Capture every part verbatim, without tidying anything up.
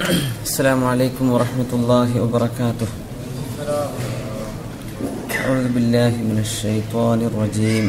السلام عليكم ورحمة الله وبركاته. أعوذ بالله من الشيطان الرجيم.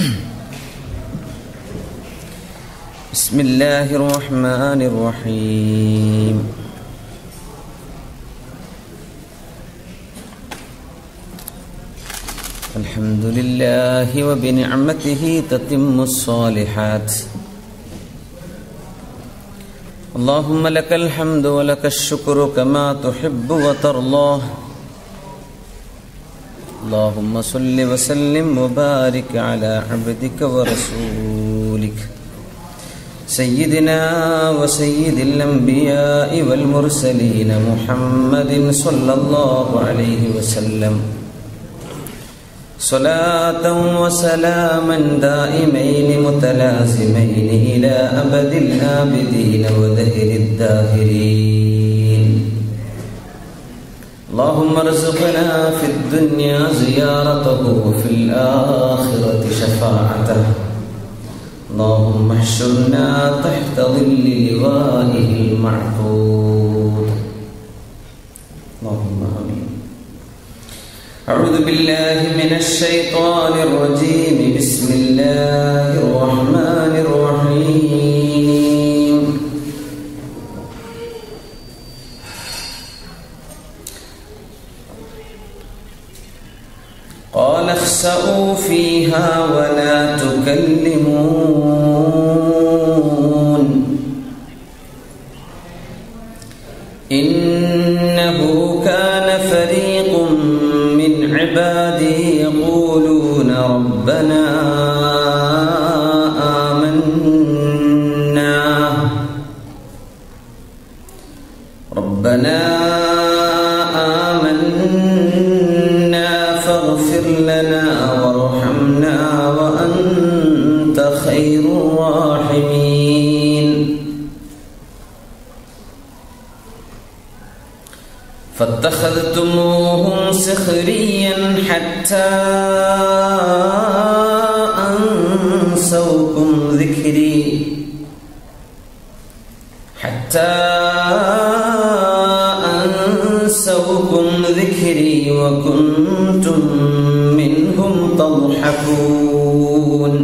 بسم الله الرحمن الرحيم. الحمد لله وبنعمته تتم الصالحات. اللهم لك الحمد ولك الشكر كما تحب وترضى. اللهم صل وسلم وبارك على عبدك ورسولك سيدنا وسيد الأنبياء والمرسلين محمد صلى الله عليه وسلم، صلاة وسلاما دائمين متلازمين إلى أبد الآبدين ودهر الداهرين. اللهم ارزقنا في الدنيا زيارته وفي الآخرة شفاعته. اللهم احشرنا تحت ظل لوائه المعبود. اللهم آمين. أعوذ بالله من الشيطان الرجيم. بسم الله الرحمن الرحيم. قال اخسئوا فيها ولا تكلمون إنه كان فريق من عبادي يقولون ربنا آمنا ربنا آمنا فاغفر لنا وارحمنا وأنت خير الراحمين. فاتخذتموهم سخريا حتى أنسوكم ذكري حتى أنسوكم ذكري وكنتم منهم تضحكون.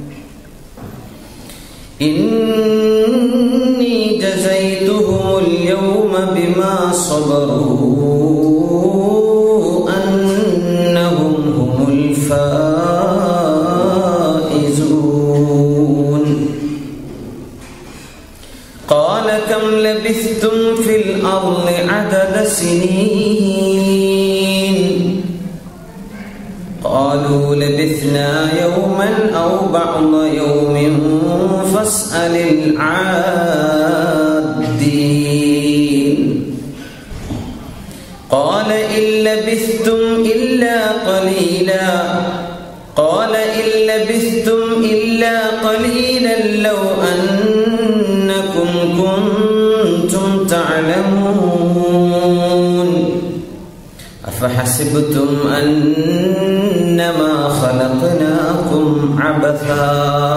إني جزيتهم اليوم بما صبروا أنهم هم الفائزون. قال كم لبثتم في الأرض عدد سنين؟ قالوا لبثنا يوما أو بعض يوم فاسأل العادين. قال إن لبثتم إلا قليلا قال إن لبثتم إلا قليلا لو أنكم كنتم تعلمون. أفحسبتم أنما خلقناكم عبثا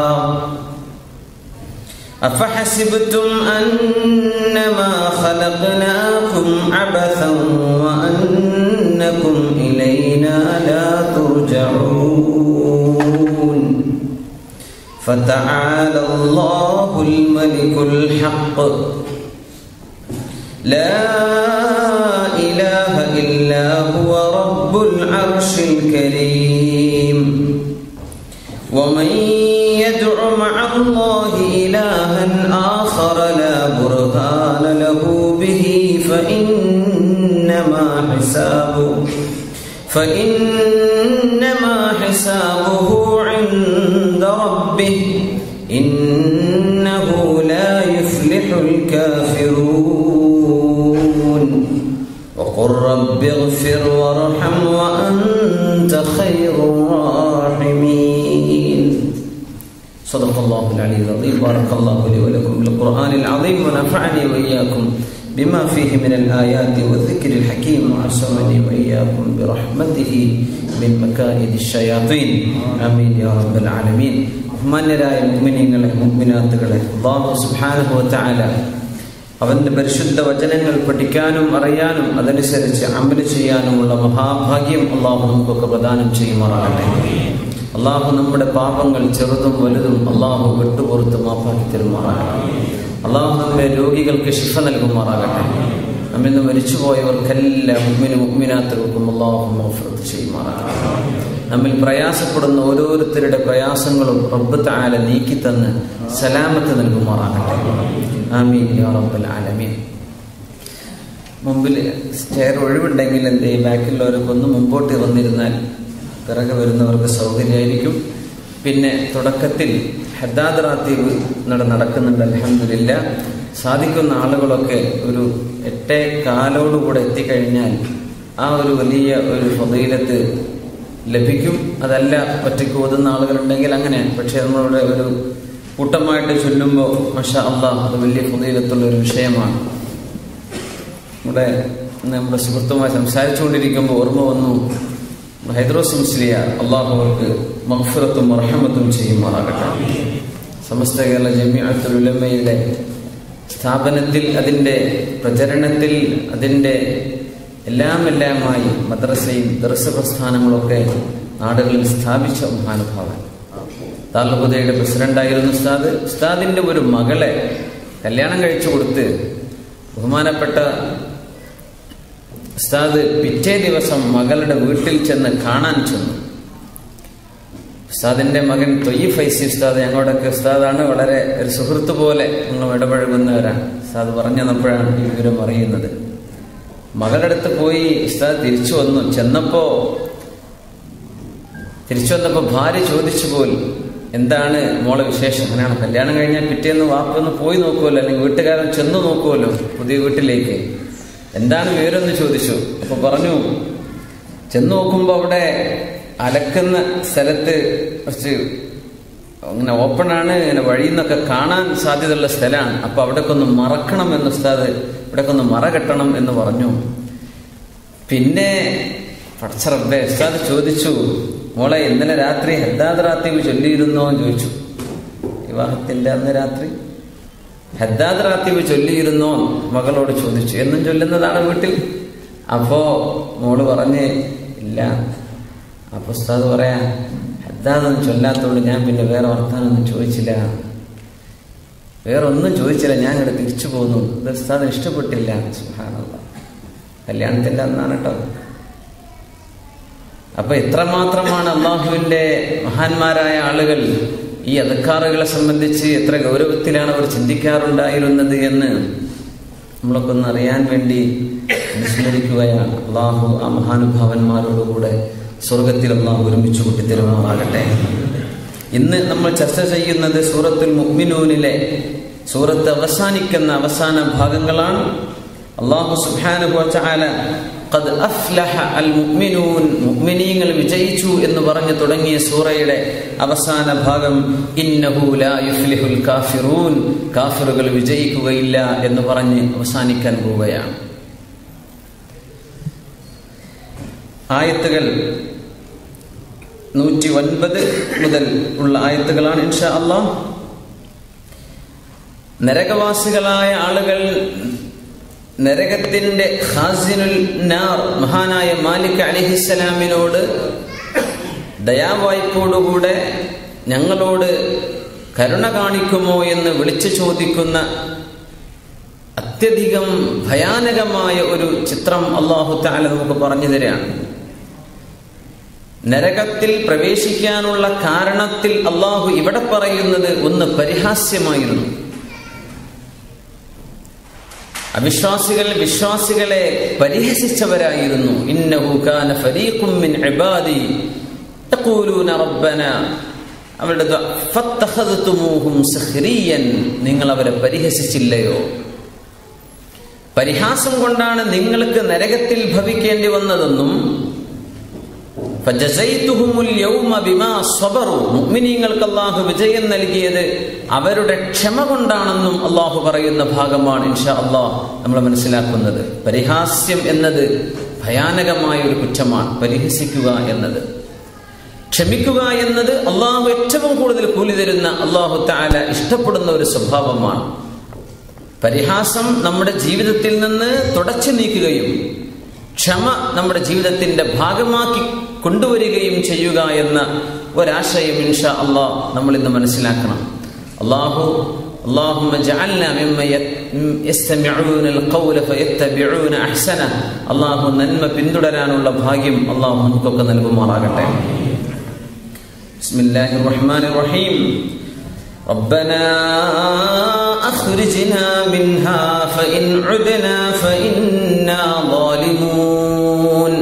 أفحسبتم أنما خلقناكم عبثا وأنكم إلينا لا ترجعون. فتعالى الله الملك الحق لا إله إلا هو رب العرش الكريم. ومن يدع مع الله إلها آخر لا برهان له به فإنما حسابه فإنما حسابه عند ربه إنه لا يفلح الكافرون. وقل رب اغفر وارحم وأنت خير الراحمين. صدق الله العلي العظيم. بارك الله لي ولكم بالقرآن العظيم ونفعني وإياكم بما فيه من الآيات والذكر الحكيم وعصمني وإياكم برحمته من مكائد الشياطين. آمين يا رب العالمين. ബഹുമാന്യരായ മുഅ്മിനീങ്ങളെ മുഅ്മിനാത്തുകളെ, അല്ലാഹു സുബ്ഹാനഹു വ തആല അവന്റെ പരിശുദ്ധ വചനങ്ങൾ പഠിക്കാനും അറിയാനും അതനുസരിച്ച് അമല് ചെയ്യാനുമുള്ള മഹാഭാഗ്യം അള്ളാഹു നമുക്കൊക്കെ പ്രദാനം ചെയ്യുമാറാകട്ടെ. അള്ളാഹു നമ്മുടെ പാപങ്ങൾ ചെറുതും വലുതും അള്ളാഹു വിട്ടുപുറത്ത് മാപ്പാക്കി തരുമാറാകട്ടെ. അള്ളാഹു നമ്മെ രോഗികൾക്ക് ശിഫ നൽകുമാറാകട്ടെ. നമ്മിന്ന് മരിച്ചുപോയവർക്കെല്ലാം മുഅ്മിനും മുഅ്മിനാത്തുകൾക്കും അള്ളാഹു മഗ്ഫിറത്ത് ചെയ്യുമാറാകട്ടെ. നമ്മിൽ പ്രയാസപ്പെടുന്ന ഓരോരുത്തരുടെ പ്രയാസങ്ങളും റബ്ബ് തആല നീക്കിത്തന്ന് സലാമത്ത് നൽകുമാറാകട്ടെ. ആമീൻ യാ റബ്ബൽ ആലമീൻ. മുമ്പിൽ സ്റ്റെയർ ഒഴിവുണ്ടെങ്കിൽ എന്ത് ചെയ്യും, ബാക്കിലുള്ളവരൊക്കെ ഒന്ന് മുമ്പോട്ട് വന്നിരുന്നാൽ പിറകെ വരുന്നവർക്ക് സൗകര്യമായിരിക്കും. പിന്നെ തുടക്കത്തിൽ ഹദ്ദാദ് റാത്തീബ് നട നടക്കുന്നുണ്ട് അൽഹംദുലില്ലാ. സാധിക്കുന്ന ആളുകളൊക്കെ ഒരു എട്ടേ കാലോടുകൂടെ എത്തിക്കഴിഞ്ഞാൽ ആ ഒരു വലിയ ഒരു ഫളീലത്ത് ലഭിക്കും. അതല്ല ഒറ്റയ്ക്ക് ഓതുന്ന ആളുകളുണ്ടെങ്കിൽ അങ്ങനെ. പക്ഷെ നമ്മളുടെ ഒരു കൂട്ടമായിട്ട് ചൊല്ലുമ്പോൾ മാഷാ അല്ലാഹ് അത് വലിയ ഫളീലത്തുള്ള ഒരു വിഷയമാണ്. നമ്മുടെ നമ്മുടെ സുഹൃത്തുമായി സംസാരിച്ചുകൊണ്ടിരിക്കുമ്പോൾ ഓർമ്മ വന്നു, ഹൈദ്രോസ് മുസ്ലിയാർ അള്ളാഹു അവർക്ക് മഗ്ഫിറത്തും റഹ്മത്തും ചെയ്യുമാറാകട്ടെ. സമസ്ത കേരള ജമിഅത്തുൽ ഉലമയുടെ സ്ഥാപനത്തിൽ, അതിൻ്റെ പ്രചരണത്തിൽ, അതിൻ്റെ എല്ലാം എല്ലാമായി മദ്രസയും ദർസ് പ്രസ്ഥാനങ്ങളൊക്കെ നാടുകളിൽ സ്ഥാപിച്ച മഹാനുഭാവൻ. താലൂഖുദയുടെ പ്രസിഡന്റായിരുന്നു ഉസ്താദ്. ഉസ്താദിന്റെ ഒരു മകളെ കല്യാണം കഴിച്ചു കൊടുത്ത് ബഹുമാനപ്പെട്ട ഉസ്താദ് പിറ്റേ ദിവസം മകളുടെ വീട്ടിൽ ചെന്ന് കാണാൻ ചെന്നു. ഉസ്താദിന്റെ മകൻ തൊയ്യ് ഫൈസി ഉസ്താദ് ഞങ്ങളോടൊക്കെ ഉസ്താദാണ്, വളരെ ഒരു സുഹൃത്ത് പോലെ ഞങ്ങൾ ഇടപഴകുന്നവരാണ്. ഉസ്താദ് പറഞ്ഞു തന്നപ്പോഴാണ് ഈ വിവരം അറിയുന്നത്. മകളുടെ അടുത്ത് പോയി ഉസ്താദ് തിരിച്ചു വന്നു. ചെന്നപ്പോ തിരിച്ചു വന്നപ്പോ ഭാര്യ ചോദിച്ചു പോൽ, എന്താണ് മോളെ വിശേഷം? അങ്ങനെയാണ്, കല്യാണം കഴിഞ്ഞാൽ പിറ്റേന്ന് വാപ്പൊന്ന് പോയി നോക്കുമല്ലോ, അല്ലെങ്കിൽ വീട്ടുകാരൻ ചെന്ന് നോക്കുമല്ലോ പുതിയ വീട്ടിലേക്ക്, എന്താണ് വിവരമെന്ന് ചോദിച്ചു. അപ്പൊ പറഞ്ഞു, ചെന്ന് നോക്കുമ്പോ അവിടെ അലക്കുന്ന സ്ഥലത്ത് കുറച്ച് അങ്ങനെ ഓപ്പണാണ്, ഇങ്ങനെ വഴിയിൽ നിന്നൊക്കെ കാണാൻ സാധ്യതയുള്ള സ്ഥലമാണ്. അപ്പൊ അവിടേക്ക് ഒന്ന് മറക്കണം എന്ന് ഉസ്താദ്, ഇവിടേക്ക് ഒന്ന് മറ കെട്ടണം എന്ന് പറഞ്ഞു. പിന്നെ പടച്ച റബ്ബേ, ഉസ്താദ് ചോദിച്ചു, മോളെ ഇന്നലെ രാത്രി ഹദ്ദാദ് റാത്തീബ് ചൊല്ലിയിരുന്നോ എന്ന് ചോദിച്ചു. വിവാഹത്തിന്റെ അന്ന് രാത്രി ഹദ്ദാദ് റാത്തീബ് ചൊല്ലിയിരുന്നോ മകളോട് ചോദിച്ചു. എന്നും ചൊല്ലുന്നതാണ് വീട്ടിൽ. അപ്പോ മോള് പറഞ്ഞ് ഇല്ല. അപ്പൊ ഉസ്താദ് പറയാ, ഹദ്ദാദൊന്നും ചൊല്ലാത്തോണ്ട് ഞാൻ പിന്നെ വേറെ വർത്താനൊന്നും ചോദിച്ചില്ല, വേറെ ഒന്നും ചോദിച്ചില്ല, ഞാൻ ഇവിടെ തിരിച്ചു പോന്നു. ഇത് ഉസ്താദിന് ഇഷ്ടപ്പെട്ടില്ല. സുബ്ഹാനല്ലാഹ്, കല്യാണത്തിന്റെ അന്നാണ് കേട്ടോ. അപ്പൊ എത്രമാത്രമാണ് അള്ളാഹുവിന്റെ മഹാന്മാരായ ആളുകൾ ഈ അദ്കാറുകളെ സംബന്ധിച്ച് എത്ര ഗൗരവത്തിലാണ് അവർ ചിന്തിക്കാറുണ്ടായിരുന്നത് എന്ന് നമ്മളൊക്കെ ഒന്ന് അറിയാൻ വേണ്ടി അനുസ്മരിക്കുകയാണ്. അള്ളാഹു ആ മഹാനുഭാവന്മാരോടുകൂടെ സ്വർഗത്തിൽ അള്ളാഹു ഒരുമിച്ച് കൂട്ടിത്തരുമാറാകട്ടെ. ഇന്ന് നമ്മൾ ചർച്ച ചെയ്യുന്നത് സൂറത്തുൽ മുഅ്മിനൂനിലെ സൂറത്ത് അവസാനിക്കുന്ന അവസാന ഭാഗങ്ങളാണ്. അള്ളാഹു സുബ്ഹാനഹു വ തആല ഖദ് അഫ്ലഹ അൽ മുഅ്മിനൂൻ, മുഅ്മിനീങ്ങൾ വിജയിച്ചു എന്ന് പറഞ്ഞു തുടങ്ങിയ സൂറയുടെ അവസാന ഭാഗം ഇന്നഹു ലാ യുഫ്ലിഹുൽ കാഫിറൂൻ, കാഫിറുകൾ വിജയിക്കുകയില്ല എന്ന് പറഞ്ഞ് അവസാനിക്കാൻ പോവുകയാണ്. ആയത്തുകൾ നൂറ്റി ഒൻപത് മുതൽ ഉള്ള ആയത്തുകളാണ് ഇൻഷാ അല്ലാഹ്. നരകവാസികളായ ആളുകൾ നരകത്തിന്റെ ഖാസിനുൽ നാർ മഹാനായ മാലിക് അലൈഹിസ്സലാമിനോട് ദയാവായ്പോടുകൂടെ ഞങ്ങളോട് കരുണ കാണിക്കുമോ എന്ന് വിളിച്ചു ചോദിക്കുന്ന അത്യധികം ഭയാനകമായ ഒരു ചിത്രം അല്ലാഹു തആല നമുക്ക് പറഞ്ഞു തരാണ്. നരകത്തിൽ പ്രവേശിക്കാനുള്ള കാരണത്തിൽ അല്ലാഹു ഇവിടെ പറയുന്നത് ഒന്ന് പരിഹാസ്യമായിരുന്നു. അവിശ്വാസികൾ വിശ്വാസികളെ പരിഹസിച്ചവരായിരുന്നു. ഇന്നഹു കാന ഫരീഖും മിൻ ഇബാദി യഖൂലൂന റബ്ബന, അവരുടെ ഫത്തഖദ്തുമൂഹും സഖ്രിയൻ, നിങ്ങൾ അവരെ പരിഹസിച്ചില്ലയോ? പരിഹാസം കൊണ്ടാണ് നിങ്ങൾക്ക് നരകത്തിൽ ഭവിക്കേണ്ടി വന്നതെന്നും ഫജസൈതുഹുമുൽ യൗമ ബിമാ സബറു, മുഅ്മിനീങ്ങൾക്ക് അല്ലാഹു വിജയം നൽകിയത് അവരുടെ ക്ഷമ കൊണ്ടാണെന്നും അല്ലാഹു പറയുന്ന ഭാഗമാണ് ഇൻഷാ അല്ലാഹ് നമ്മൾ മനസ്സിലാക്കുന്നത്. പരിഹാസ്യം എന്നത് ഭയാനകമായ ഒരു കുറ്റമാണ്. പരിഹസിക്കുക എന്നത്, ക്ഷമിക്കുക എന്നത് അല്ലാഹു ഏറ്റവും കൂടുതൽ കൂലി തരുന്ന, അല്ലാഹു തആല ഇഷ്ടപ്പെടുന്ന ഒരു സ്വഭാവമാണ്. പരിഹാസം നമ്മുടെ ജീവിതത്തിൽ നിന്ന് തുടച്ചു നീക്കുകയും ക്ഷമ നമ്മുടെ ജീവിതത്തിന്റെ ഭാഗമാക്കി കൊണ്ടുവരികയും ചെയ്യുക എന്ന ഒരാശയം ഇൻഷാ അല്ലാഹ് നമ്മൾ ഇന്ന് മനസ്സിലാക്കണം. അല്ലാഹു اللهم اجعلنا ممن يستمعون القول فيتبعون احسنه. അല്ലാഹു നന്മ പിന്തുടരാനുള്ള ഭാഗ്യം അല്ലാഹു നമുക്കൊക്കെ നൽകുമാറാകട്ടെ. ബിസ്മില്ലാഹിർ റഹ്മാനിർ റഹീം. ربنا أخرجنا منها فإن عدنا فإنا ظالمون.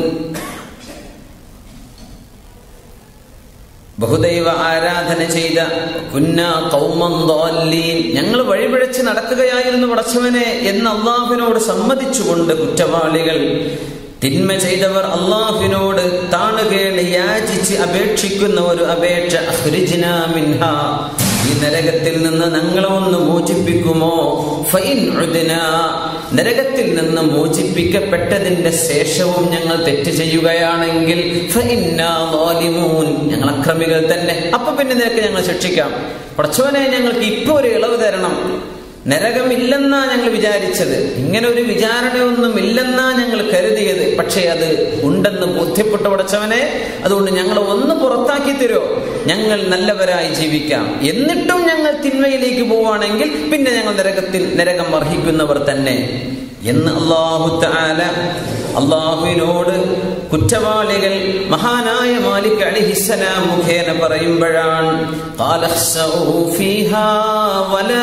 ബഹുദൈവ ആരാധന ചെയ്ത കുന്നാ ഖൗമൻ ളാലീൻ, ഞങ്ങൾ വഴിപിഴച്ച് നടക്കുകയായിരുന്നു പടച്ചവനെ എന്ന് അല്ലാഹുവിനോട് സമ്മതിച്ചുകൊണ്ട് കുറ്റവാളികൾ, തിന്മ ചെയ്തവർ അല്ലാഹുവിനോട് താണുകേണ് യാചിച്ച് അപേക്ഷിക്കുന്ന ഒരു അപേക്ഷ. അഖ്രിജ്നാ മിൻഹാ, ഈ നരകത്തിൽ നിന്ന് ഞങ്ങളെ ഒന്ന് മോചിപ്പിക്കുമോ? ഫഇൻ ഉദ്നാ, നരകത്തിൽ നിന്ന് മോചിപ്പിക്കപ്പെട്ടതിന്റെ ശേഷവും ഞങ്ങൾ തെറ്റ് ചെയ്യുകയാണെങ്കിൽ ഫഇന്നാ ളാലിമൂൻ, ഞങ്ങൾ അക്രമികൾ തന്നെ, അപ്പൊ പിന്നെ നിനക്ക് ഞങ്ങൾ ശിക്ഷിക്കാം. പടച്ചവനെ, ഞങ്ങൾക്ക് ഇപ്പൊ ഒരു ഇളവ് തരണം. നരകമില്ലെന്നാ ഞങ്ങൾ വിചാരിച്ചത്, ഇങ്ങനെ ഒരു വിചാരണയൊന്നും ഇല്ലെന്നാ ഞങ്ങൾ കരുതിയത്, പക്ഷേ അത് ഉണ്ടെന്ന് ബോധ്യപ്പെട്ട പടച്ചവനെ, അതുകൊണ്ട് ഞങ്ങളെ ഒന്ന് പുറത്താക്കി തരുമോ, ഞങ്ങൾ നല്ലവരായി ജീവിക്കാം. എന്നിട്ടും ഞങ്ങൾ തിന്മയിലേക്ക് പോവുകയാണെങ്കിൽ പിന്നെ ഞങ്ങൾ നരകത്തിൽ നരകം അർഹിക്കുന്നവർ തന്നെ എന്ന് അല്ലാഹു തആല അല്ലാഹുവിനോട് കുറ്റവാളികൾ മഹാനായ മാലിക് അലൈഹിസ്സലാം മുഖേന പറയുമ്പോഴാണ് ഖാല ഖ്സഊ ഫീഹാ വലാ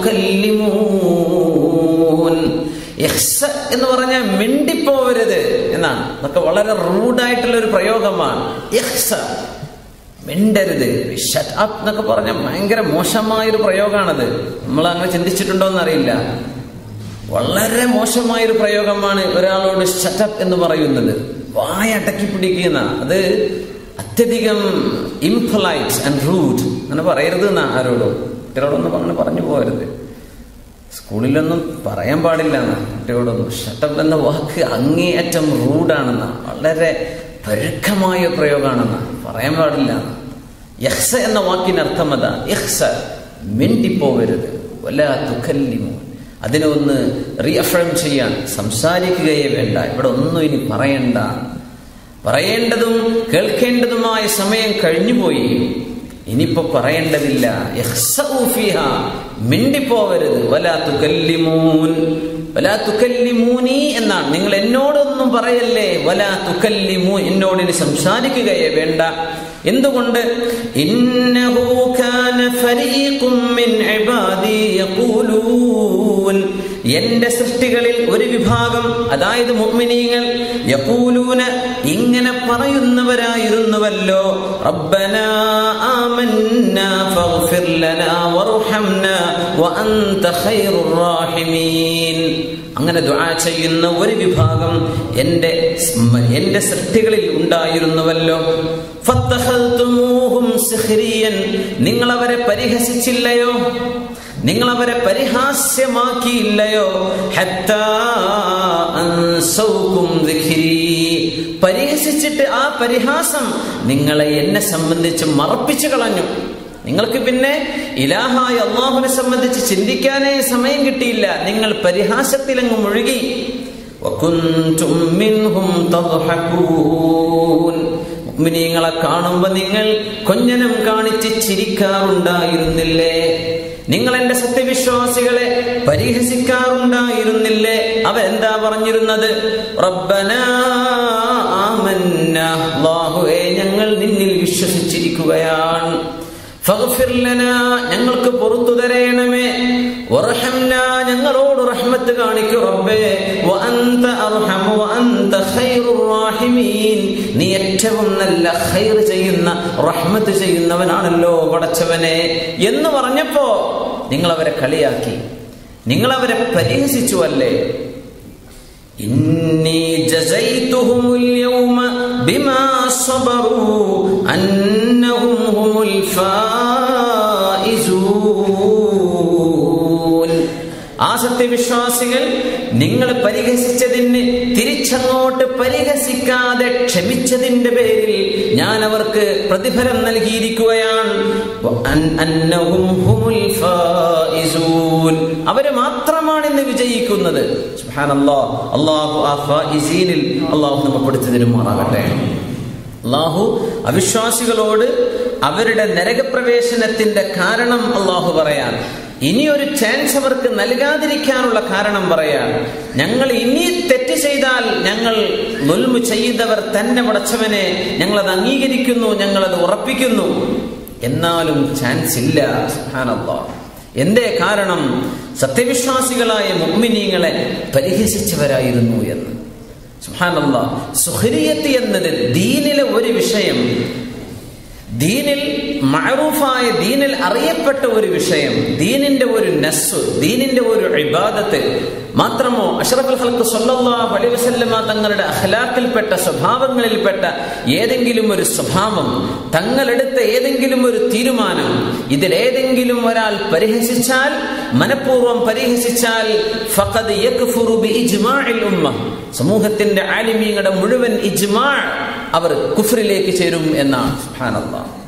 തുകല്ലിമൂൻ. ഇഖ്സ എന്ന് പറഞ്ഞാൽ മിണ്ടിപ്പോവരുത് എന്നാണ്. അതൊക്കെ വളരെ റൂഡായിട്ടുള്ള ഒരു പ്രയോഗമാണ്. ഇഖ്സ, മിണ്ടരുത്. ഷട്ട് അപ്പ് എന്നൊക്കെ പറഞ്ഞാൽ ഭയങ്കര മോശമായൊരു പ്രയോഗമാണത്. നമ്മൾ അങ്ങനെ ചിന്തിച്ചിട്ടുണ്ടോ എന്നറിയില്ല. വളരെ മോശമായൊരു പ്രയോഗമാണ് ഒരാളോട് ഷട്ടപ്പ് എന്ന് പറയുന്നത്. വായ അടക്കി പിടിക്കുന്ന, അത് അത്യധികം ഇംപൊലൈറ്റ് ആൻഡ് റൂഡ്. അങ്ങനെ പറയരുത് എന്നാ ആരോടും. കുട്ടികളോടൊന്നും അങ്ങനെ പറഞ്ഞു പോകരുത്. സ്കൂളിലൊന്നും പറയാൻ പാടില്ല എന്നാ കുട്ടികളോടൊന്നും. ഷട്ടപ്പ് എന്ന വാക്ക് അങ്ങേയറ്റം റൂഡാണെന്നാ, വളരെ പരുക്കമായ പ്രയോഗമാണെന്നാ, പറയാൻ പാടില്ല. യഹ്സ എന്ന വാക്കിന് അർത്ഥം അതാ. ഇഖ്സ, മിണ്ടിപ്പോവരുത്. വലാ തുകല്ലിമൂൻ, അതിനെ ഒന്ന് റീഅഫേം ചെയ്യാൻ, സംസാരിക്കുകയേ വേണ്ട. ഇവിടെ ഒന്നും ഇനി പറയണ്ട. പറയേണ്ടതും കേൾക്കേണ്ടതുമായ സമയം കഴിഞ്ഞുപോയി. ഇനിയിപ്പോ പറയേണ്ടതില്ല. ഇഖ്സഊ ഫീഹാ, മിണ്ടിപ്പോവരുത്. വലാ തുകല്ലിമൂൻ, വലാ തുകല്ലിമൂനി എന്നാണ്. നിങ്ങൾ എന്നോടൊന്നും പറയല്ലേ. വലാ തുകല്ലിമൂൻ, എന്നോട് ഇനി സംസാരിക്കുകയേ വേണ്ട. എന്തുകൊണ്ട്? ഇന്നഹു കാന ഫരീഖും മിൻ ഇബാദി യഖൂലൂൻ, എന്റെ സൃഷ്ടികളിൽ ഒരു വിഭാഗം, അതായത് മുഅ്മിനീങ്ങൾ, യഖൂലൂന, ഇങ്ങനെ പറയുന്നവരായിരുന്നുവല്ലോ, റബ്ബനാ ആമന്നാ ഫഗ്ഫിർ ലനാ വർഹംനാ വഅൻത ഖൈറുർ റാഹിമീൻ. അങ്ങനെ ദുആ ചെയ്യുന്ന ഒരു വിഭാഗം എന്റെ എന്റെ സൃഷ്ടികളിൽ ഉണ്ടായിരുന്നുവല്ലോ. ഫത്തഖൽതുമൂഹും സിഖ്രിയൻ, നിങ്ങൾ അവരെ പരിഹസിച്ചില്ലയോ, നിങ്ങൾ അവരെ പരിഹാസ്യമാക്കിയില്ലയോ. ഹത്താ അൻസൗകും ദിക്രി, പരിഹസിച്ചിട്ട് ആ പരിഹാസം നിങ്ങളെ എന്നെ സംബന്ധിച്ച് മറപ്പിച്ചു കളഞ്ഞു. നിങ്ങൾക്ക് പിന്നെ ഇലാഹായ അല്ലാഹുവിനെ സംബന്ധിച്ച് ചിന്തിക്കാനേ സമയം കിട്ടിയില്ല. നിങ്ങൾ പരിഹാസത്തിലങ്ങ് മുഴുകി. വകുൻതും മിൻഹും തദ്ഹഖൂൻ, മുഅ്മിനീങ്ങളെ കാണുമ്പോൾ നിങ്ങൾ കൊഞ്ഞനം കാണിച്ച് ചിരിക്കാറുണ്ടായിരുന്നില്ലേ? നിങ്ങൾ എന്റെ സത്യവിശ്വാസികളെ പരിഹസിക്കാറുണ്ടായിരുന്നില്ലേ? അവരെന്താ പറഞ്ഞിരുന്നത്? റബ്ബനാ ആമന്നാ, അല്ലാഹുവേ, ഞങ്ങൾ നിന്നിൽ വിശ്വസിച്ചിരിക്കുകയാണ്. ഫഗ്ഫിർ ലനാ, ഞങ്ങൾക്ക് പുറത്തു തരേണമേ. വർഹംനാ, ഞങ്ങളോട് റഹ്മത്ത് കാണിക്കൂ റബ്ബേ. വഅൻത അർഹമു വഅൻത ഖൈറുർ റാഹിമീൻ, നീ ഏറ്റവും നല്ല ഖൈർ ചെയ്യുന്ന, റഹ്മത്ത് ചെയ്യുന്നവനാണല്ലോ പടച്ചവനെ എന്ന് പറഞ്ഞപ്പോ നിങ്ങൾ അവരെ കളിയാക്കി, നിങ്ങൾ അവരെ പരിഹസിച്ചു അല്ലേ? ഇന്നി ജസൈതുഹുമുൽ യൗമ ബിമാ സബറു അന്നഹും ഹുമുൽ ഫായിസൂൻ. ആ സത്യവിശ്വാസികൾ നിങ്ങൾ പരിഹസിച്ചതിന് തിരിച്ചങ്ങോട്ട് പരിഹസിക്കാതെ ക്ഷമിച്ചതിന്റെ പേരിൽ ഞാൻ അവർക്ക് പ്രതിഫലം നൽകിയിരിക്കുകയാണ്. അവര് മാത്രമാണ് ഇന്ന് വിജയിക്കുന്നത്. സുബ്ഹാനല്ലാഹ്. അല്ലാഹു ആ ഫായിസീനിൽ അല്ലാഹു നമ്മെ പെടുത്തി തരുമാറാകട്ടെ. അല്ലാഹു അവിശ്വാസികളോട് അവരുടെ നരകപ്രവേശനത്തിന്റെ കാരണം അല്ലാഹു പറയാൻ, ഇനിയൊരു ചാൻസ് അവർക്ക് നൽകാതിരിക്കാനുള്ള കാരണം പറയാൻ, ഞങ്ങൾ ഇനി തെറ്റ് ചെയ്താൽ ഞങ്ങൾ ദുൽമ് ചെയ്തവർ തന്നെ പടച്ചവനെ ഞങ്ങളത് അംഗീകരിക്കുന്നു, ഞങ്ങളത് ഉറപ്പിക്കുന്നു, എന്നാലും ചാൻസ് ഇല്ല. സുബ്ഹാനല്ലാഹ്. എന്തേ കാരണം? സത്യവിശ്വാസികളായ മുഅ്മിനീങ്ങളെ പരിഹസിച്ചവരായിരുന്നു എന്ന്. സുബ്ഹാനല്ലാഹ്. സുഖരിയത്ത് എന്നത് ദീനിലെ ഒരു വിഷയം, ദീനിൽ മഅറൂഫായ, ദീനിൽ അറിയപ്പെട്ട ഒരു വിഷയം, ദീനിന്റെ ഒരു നസ്സ്, ദീനിന്റെ ഒരു ഇബാദത്ത് മാത്രമോ അഷ്റഫുൽ ഖൽഖ് സ്വല്ലല്ലാഹു അലൈഹി വസല്ലമ തങ്ങളുടെ അഖ്ലാഖിൽപ്പെട്ട സ്വഭാവങ്ങളിൽപ്പെട്ട ഏതെങ്കിലും ഒരു സ്വഭാവം, തങ്ങളെടുത്ത ഏതെങ്കിലും ഒരു തീരുമാനം, ഇതിലേതെങ്കിലും ഒരാൾ പരിഹസിച്ചാൽ, മനഃപൂർവ്വം പരിഹസിച്ചാൽ, ഫഖദ് യക്ഫുറു ബിഇജ്മാഇൽ ഉമ്മ, സമൂഹത്തിന്റെ ആലിമീങ്ങളുടെ മുഴുവൻ ഇജ്മാ അവർ കുഫ്രിലേക്ക് ചേരും എന്നാണ്. സുബ്ഹാനല്ലാഹ്.